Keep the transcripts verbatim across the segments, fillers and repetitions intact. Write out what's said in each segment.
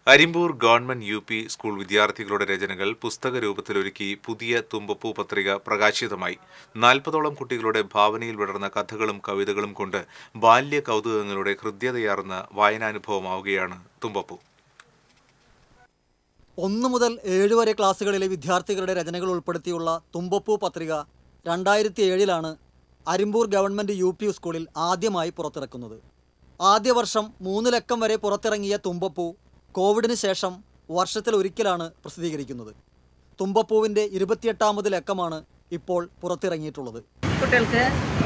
Arimpur government U P school വിദ്യാർത്ഥികളുടെ രചനകൾ പുസ്തക രൂപത്തിലൊരുക്കി പുതിയ തുമ്പപ്പൂ പത്രിക പ്രകാശിതമായി. നാൽപ്പതോളം കുട്ടികളുടെ ഭാവനയിൽ വിടർന്ന കഥകളും കവിതകളും കൊണ്ട് ബാല്യ കൗതുകങ്ങളുടെ ഹൃദ്യതയാർന്ന വായനാനുഭവമാവുകയാണ് തുമ്പപ്പൂ. ഒന്നു മുതൽ ഏഴ് വരെ ക്ലാസ്സുകളിലെ വിദ്യാർത്ഥികളുടെ രചനകൾ ഉൾപ്പെടുത്തിയുള്ള തുമ്പപ്പൂ പത്രിക രണ്ടായിരത്തി ഏഴിലാണ് അരിമ്പൂർ ഗവൺമെന്റ് യു പി സ്കൂളിൽ ആദ്യമായി പുറത്തിറക്കുന്നത്. ആദ്യ വർഷം മൂന്ന് ലക്കം വരെ പുറത്തിറങ്ങിയ തുമ്പപ്പൂ കോവിഡിന് ശേഷം വർഷത്തിൽ ഒരിക്കലാണ് പ്രസിദ്ധീകരിക്കുന്നത്. തുമ്പപ്പൂവിൻ്റെ ഇരുപത്തിയെട്ടാമത് ലക്കമാണ് ഇപ്പോൾ പുറത്തിറങ്ങിയിട്ടുള്ളത്. കുട്ടികൾക്ക്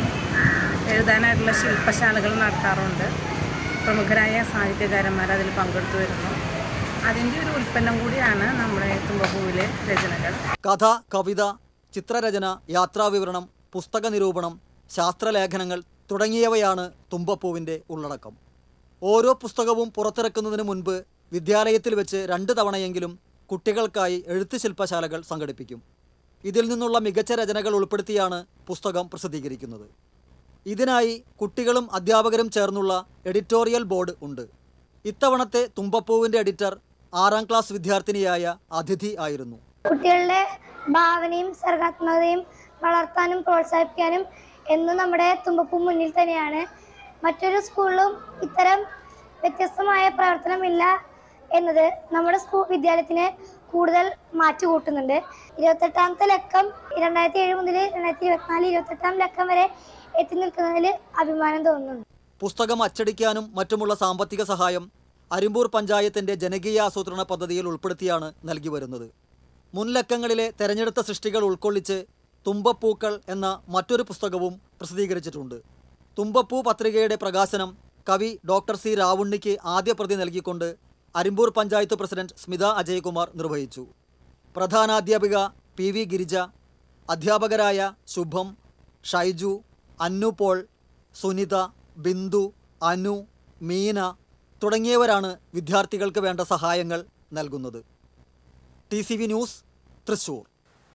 എഴുതാനായിട്ടുള്ള ശില്പശാലകൾ നടത്താറുണ്ട്. പ്രമുഖരായ സാഹിത്യകാരന്മാർ അതിൽ പങ്കെടുത്തു വരുന്നു. അതിൻ്റെ ഒരു ഉൽപ്പന്നം കൂടിയാണ് നമ്മുടെ തുമ്പപ്പൂവിലെ രചനകൾ. കഥ, കവിത, ചിത്രരചന, യാത്രാവിവരണം, പുസ്തക നിരൂപണം, ശാസ്ത്രലേഖനങ്ങൾ തുടങ്ങിയവയാണ് തുമ്പപ്പൂവിൻ്റെ ഉള്ളടക്കം. ഓരോ പുസ്തകവും പുറത്തിറക്കുന്നതിന് മുൻപ് വിദ്യാലയത്തിൽ വെച്ച് രണ്ട് തവണയെങ്കിലും കുട്ടികൾക്കായി എഴുത്ത് ശില്പശാലകൾ സംഘടിപ്പിക്കും. ഇതിൽ നിന്നുള്ള മികച്ച രചനകൾ ഉൾപ്പെടുത്തിയാണ് പുസ്തകം പ്രസിദ്ധീകരിക്കുന്നത്. ഇതിനായി കുട്ടികളും അധ്യാപകരും ചേർന്നുള്ള എഡിറ്റോറിയൽ ബോർഡ് ഉണ്ട്. ഇത്തവണത്തെ തുമ്പപ്പൂവിൻ്റെ എഡിറ്റർ ആറാം ക്ലാസ് വിദ്യാർത്ഥിനിയായ അതിഥി ആയിരുന്നു. കുട്ടികളുടെ ഭാവനയും സർഗാത്മകതയും വളർത്താനും പ്രോത്സാഹിപ്പിക്കാനും എന്നും നമ്മുടെ തുമ്പപ്പൂ മുന്നിൽ തന്നെയാണ്. മറ്റൊരു സ്കൂളിലും ഇത്തരം വ്യത്യസ്തമായ പ്രവർത്തനമില്ല എന്നത് നമ്മുടെ സ്കൂൾ വിദ്യാലയത്തിന് കൂടുതൽ മാറ്റുകൂട്ടുന്നുണ്ട്. ഇരുപത്തെട്ടാമത്തെ ലക്കം രണ്ടായിരത്തി ഏഴ് മുതൽ രണ്ടായിരത്തി ഇരുപത്തിനാല് ഇരുപത്തെട്ടാം ലക്കം വരെ എത്തി നിൽക്കുന്നതിൽ അഭിമാനം തോന്നുന്നുണ്ട്. പുസ്തകം അച്ചടിക്കാനും മറ്റുമുള്ള സാമ്പത്തിക സഹായം അരിമ്പൂർ പഞ്ചായത്തിൻ്റെ ജനകീയ ആസൂത്രണ പദ്ധതിയിൽ ഉൾപ്പെടുത്തിയാണ് നൽകി വരുന്നത്. മുൻലക്കങ്ങളിലെ തെരഞ്ഞെടുത്ത സൃഷ്ടികൾ ഉൾക്കൊള്ളിച്ച് തുമ്പപ്പൂക്കൾ എന്ന മറ്റൊരു പുസ്തകവും പ്രസിദ്ധീകരിച്ചിട്ടുണ്ട്. തുമ്പപ്പൂ പത്രികയുടെ പ്രകാശനം കവി ഡോക്ടർ സി രാവുണ്ണിക്ക് ആദ്യ പ്രതി നൽകിക്കൊണ്ട് അരിമ്പൂർ പഞ്ചായത്ത് പ്രസിഡന്റ് സ്മിത അജയ്കുമാർ നിർവഹിച്ചു. പ്രധാനാധ്യാപിക പി വി ഗിരിജ, അധ്യാപകരായ ശുഭം, ഷൈജു, അന്നു പോൾ, സുനിത, ബിന്ദു, അനു, മീന തുടങ്ങിയവരാണ് വിദ്യാർത്ഥികൾക്ക് വേണ്ട സഹായങ്ങൾ നൽകുന്നത്. T C V news, Thrissur.